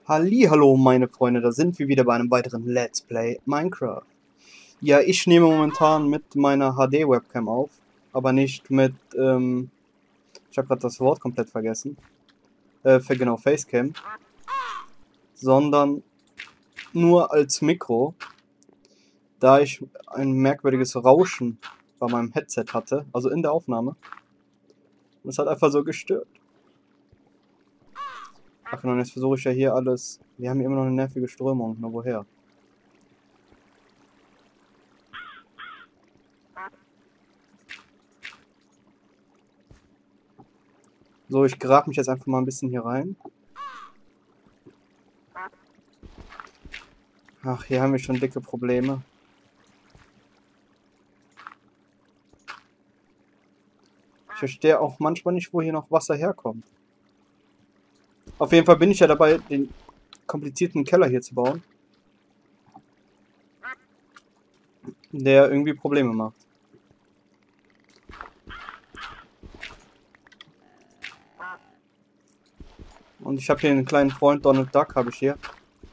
Hallihallo meine Freunde, da sind wir wieder bei einem weiteren Let's Play Minecraft. Ja, ich nehme momentan mit meiner HD-Webcam auf, aber nicht mit, ich habe gerade das Wort komplett vergessen, genau, Facecam, sondern nur als Mikro, da ich ein merkwürdiges Rauschen bei meinem Headset hatte, also in der Aufnahme. Und es hat einfach so gestört. Ach genau, jetzt versuche ich ja hier alles, wir haben hier immer noch eine nervige Strömung, nur woher? So, ich grab mich jetzt einfach mal ein bisschen hier rein. Ach, hier haben wir schon dicke Probleme. Ich verstehe auch manchmal nicht, wo hier noch Wasser herkommt. Auf jeden Fall bin ich ja dabei, den komplizierten Keller hier zu bauen. Der irgendwie Probleme macht. Und ich habe hier einen kleinen Freund, Donald Duck habe ich hier.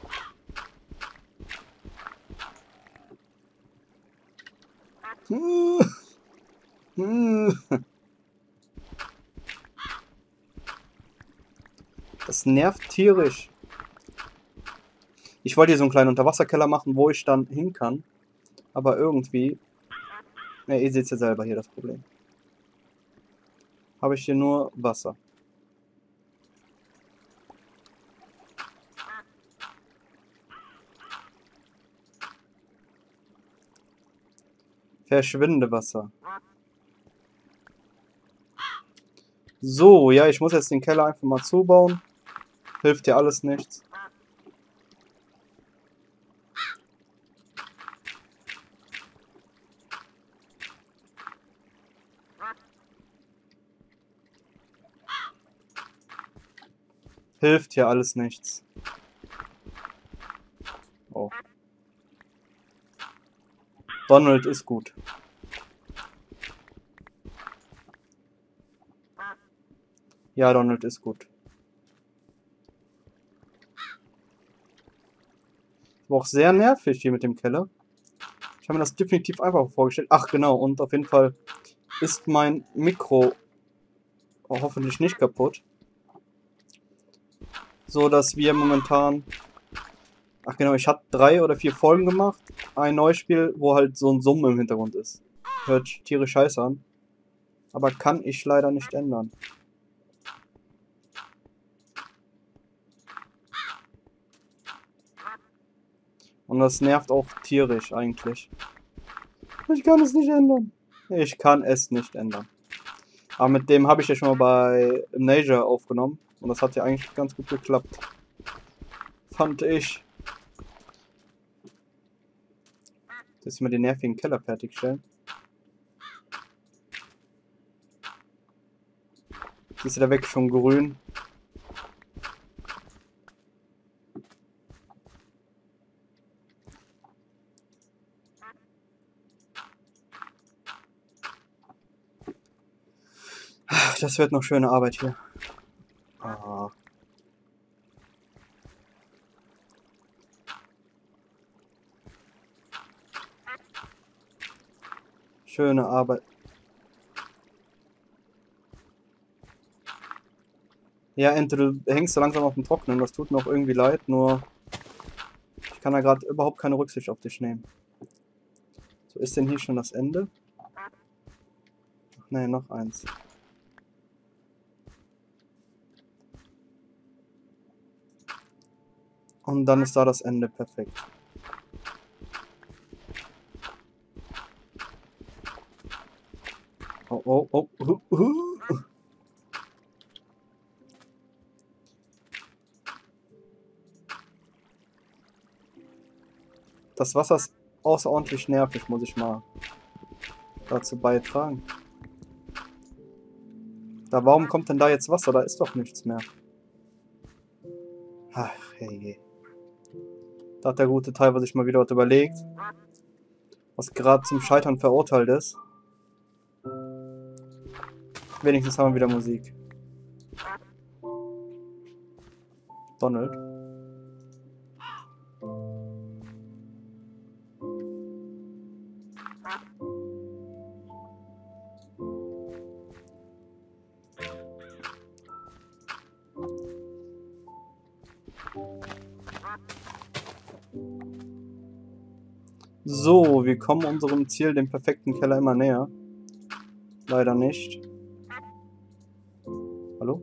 Das nervt tierisch. Ich wollte hier so einen kleinen Unterwasserkeller machen, wo ich dann hin kann. Aber irgendwie... Ja, ihr seht ja selber hier das Problem. Habe ich hier nur Wasser. Verschwinde Wasser. So, ja, ich muss jetzt den Keller einfach mal zubauen. Hilft dir alles nichts. Hilft hier alles nichts. Oh. Donald ist gut. Ja, Donald ist gut. War auch sehr nervig hier mit dem Keller. Ich habe mir das definitiv einfach vorgestellt. Ach genau, und auf jeden Fall ist mein Mikro hoffentlich nicht kaputt. So dass wir momentan... Ach genau, ich habe 3 oder 4 Folgen gemacht. Ein neues Spiel, wo halt so ein Summen im Hintergrund ist. Hört tierisch scheiße an. Aber kann ich leider nicht ändern. Und das nervt auch tierisch eigentlich. Ich kann es nicht ändern. Ich kann es nicht ändern. Aber mit dem habe ich ja schon mal bei Amnesia aufgenommen. Und das hat ja eigentlich ganz gut geklappt. Fand ich. Jetzt mal den nervigen Keller fertigstellen. Ist der weg schon grün. Ach, das wird noch schöne Arbeit hier. Ah. Schöne Arbeit. Ja, Ente, du hängst so langsam auf dem Trocknen. Das tut mir auch irgendwie leid, nur ich kann da gerade überhaupt keine Rücksicht auf dich nehmen. So, ist denn hier schon das Ende? Ach, nee, noch eins. Und dann ist da das Ende perfekt. Oh, oh, oh. Das Wasser ist außerordentlich nervig, muss ich mal dazu beitragen. Da, warum kommt denn da jetzt Wasser? Da ist doch nichts mehr. Ach, hey. Da hat der gute Teil sich mal wieder was überlegt. Was gerade zum Scheitern verurteilt ist. Wenigstens haben wir wieder Musik. Donald. So, wir kommen unserem Ziel, dem perfekten Keller, immer näher. Leider nicht. Hallo?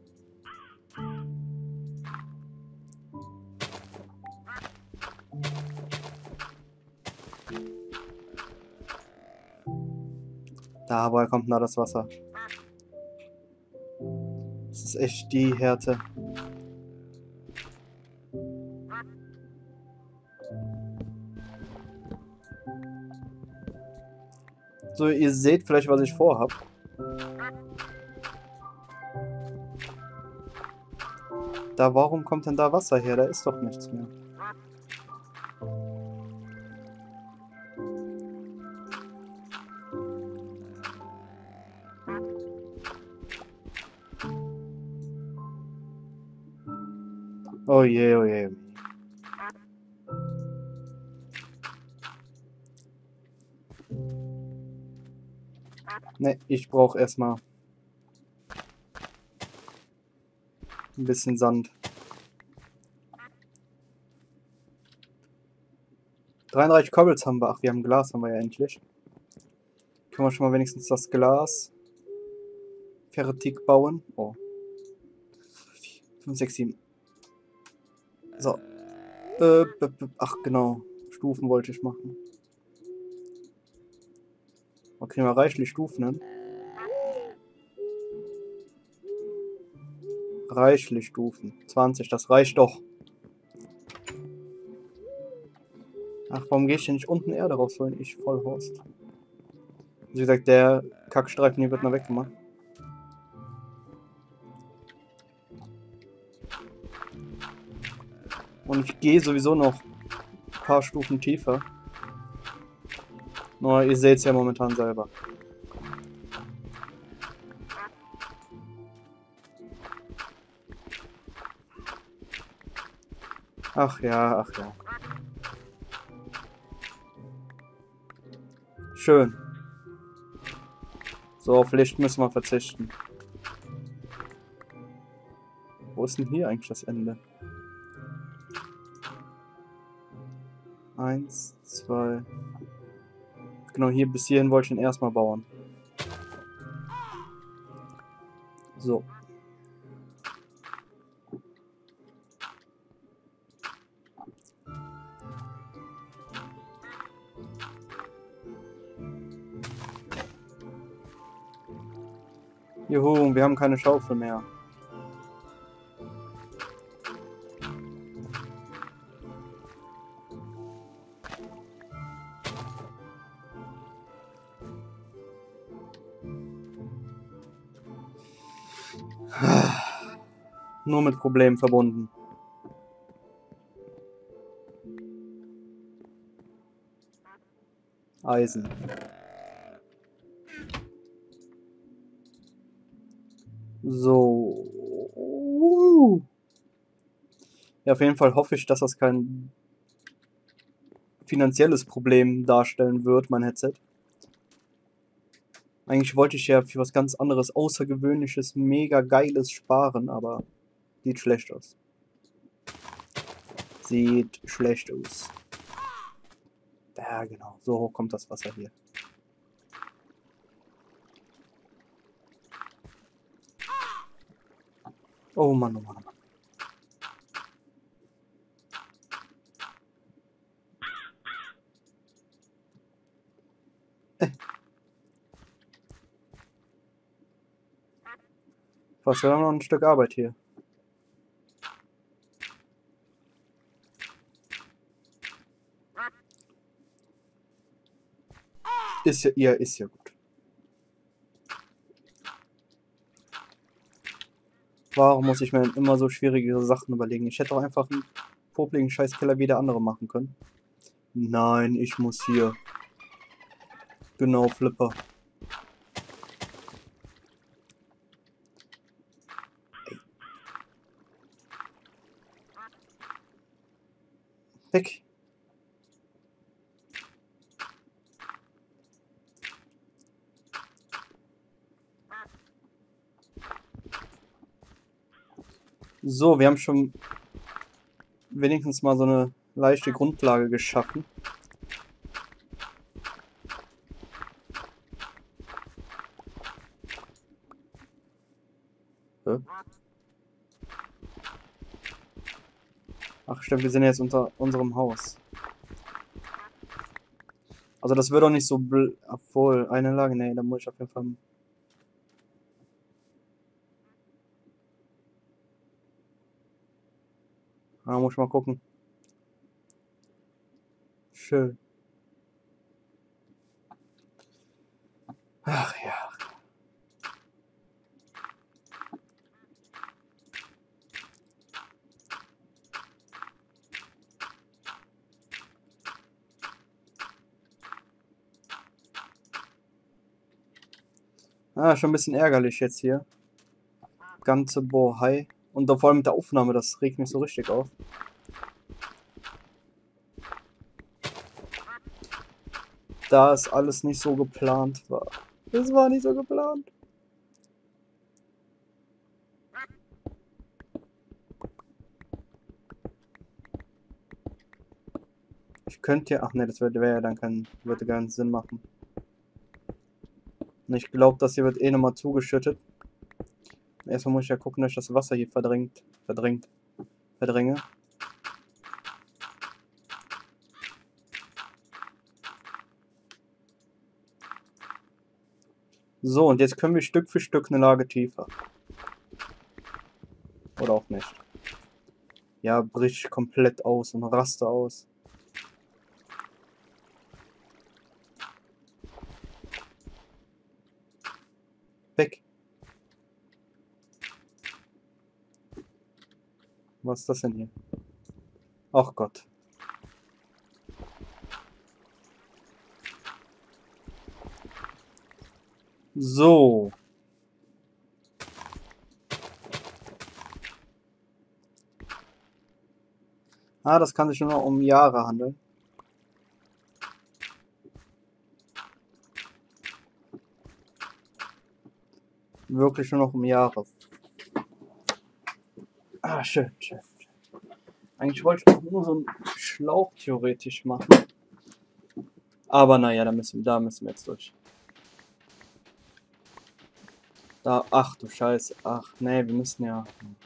Da, woher kommt denn da das Wasser? Das ist echt die Härte. So, ihr seht vielleicht, was ich vorhab. Da, warum kommt denn da Wasser her? Da ist doch nichts mehr. Oh je, oh je. Ne, ich brauche erstmal ein bisschen Sand. 33 Cobbles haben wir. Ach, wir haben Glas, haben wir ja endlich. Können wir schon mal wenigstens das Glas fertig bauen. Oh. 5, 6, 7. So. Ach, genau. Stufen wollte ich machen. Okay, mal reichlich Stufen hin. Reichlich Stufen. 20, das reicht doch. Ach, warum gehe ich denn nicht unten Erde rausholen? Ich Vollhorst. Wie gesagt, der Kackstreifen hier wird noch weggemacht. Und ich gehe sowieso noch ein paar Stufen tiefer. Nur ihr seht es ja momentan selber. Ach ja, ach ja. Schön. So, auf Licht müssen wir verzichten. Wo ist denn hier eigentlich das Ende? 1, 2. Genau, hier bis hierhin wollte ich ihn erstmal bauen. So. Juhu, wir haben keine Schaufel mehr. Nur mit Problemen verbunden. Eisen. So. Ja, auf jeden Fall hoffe ich, dass das kein finanzielles Problem darstellen wird, mein Headset. Eigentlich wollte ich ja für was ganz anderes, Außergewöhnliches, mega Geiles sparen, aber sieht schlecht aus. Sieht schlecht aus. Ja, genau. So hoch kommt das Wasser hier. Oh Mann, oh Mann, oh Mann. Was, wir haben noch ein Stück Arbeit hier. Ist ja, ist ja gut. Warum muss ich mir denn immer so schwierige Sachen überlegen? Ich hätte doch einfach einen popligen Scheißkeller wie der andere machen können. Nein, ich muss hier. Genau, Flipper. Weg. So, wir haben schon wenigstens mal so eine leichte Grundlage geschaffen. Ach stimmt, wir sind jetzt unter unserem Haus. Also das wird doch nicht so obwohl, eine Lage, nee, da muss ich auf jeden Fall... Da muss ich mal gucken. Schön. Ach ja. Ah, schon ein bisschen ärgerlich jetzt hier. Ganze Bohai. Und vor allem mit der Aufnahme, das regt mich so richtig auf. Da es alles nicht so geplant war. Das war nicht so geplant. Ich könnte ja... Ach ne, das würde ja dann würde keinen Sinn machen. Und ich glaube, das hier wird eh nochmal zugeschüttet. Erstmal muss ich ja gucken, dass ich das Wasser hier verdränge. So, und jetzt können wir Stück für Stück eine Lage tiefer. Oder auch nicht. Ja, bricht komplett aus und raste aus. Weg. Was ist das denn hier? Ach Gott. So. Ah, das kann sich nur noch um Jahre handeln. Wirklich nur noch um Jahre. Ah, schön, schön, schön. Eigentlich wollte ich auch nur so einen Schlauch theoretisch machen. Aber naja, da müssen wir jetzt durch. Da, ach du Scheiße. Ach nee, wir müssen ja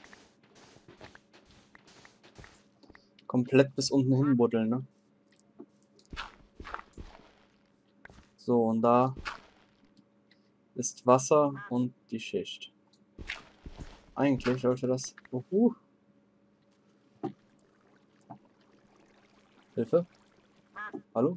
komplett bis unten hin buddeln, ne? So, und da ist Wasser und die Schicht. Eigentlich sollte das... Hilfe? Hallo?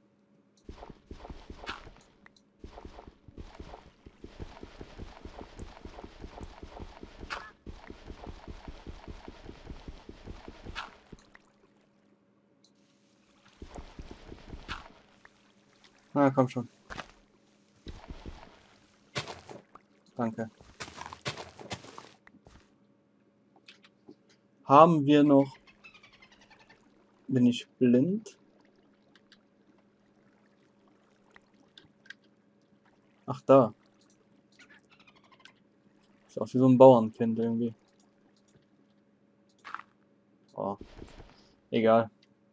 Na, komm schon. Danke. Haben wir noch... Bin ich blind? Ach, da. Ist auch wie so ein Bauernkind irgendwie. Oh. Egal.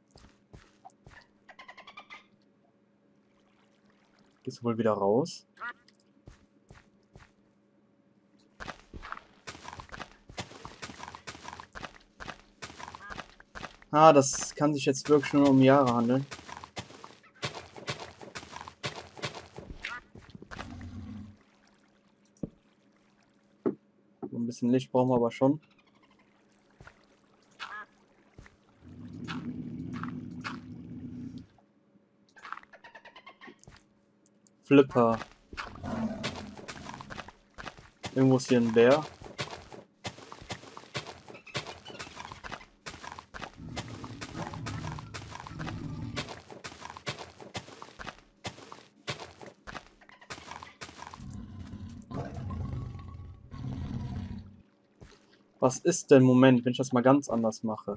Gehst du wohl wieder raus? Ah, das kann sich jetzt wirklich nur um Jahre handeln. So ein bisschen Licht brauchen wir aber schon. Flipper. Irgendwo ist hier ein Bär. Was ist denn, Moment, wenn ich das mal ganz anders mache?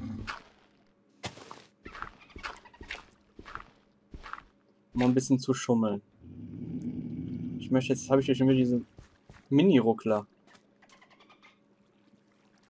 Um ein bisschen zu schummeln. Ich möchte jetzt, habe ich hier schon wieder diese Mini-Ruckler.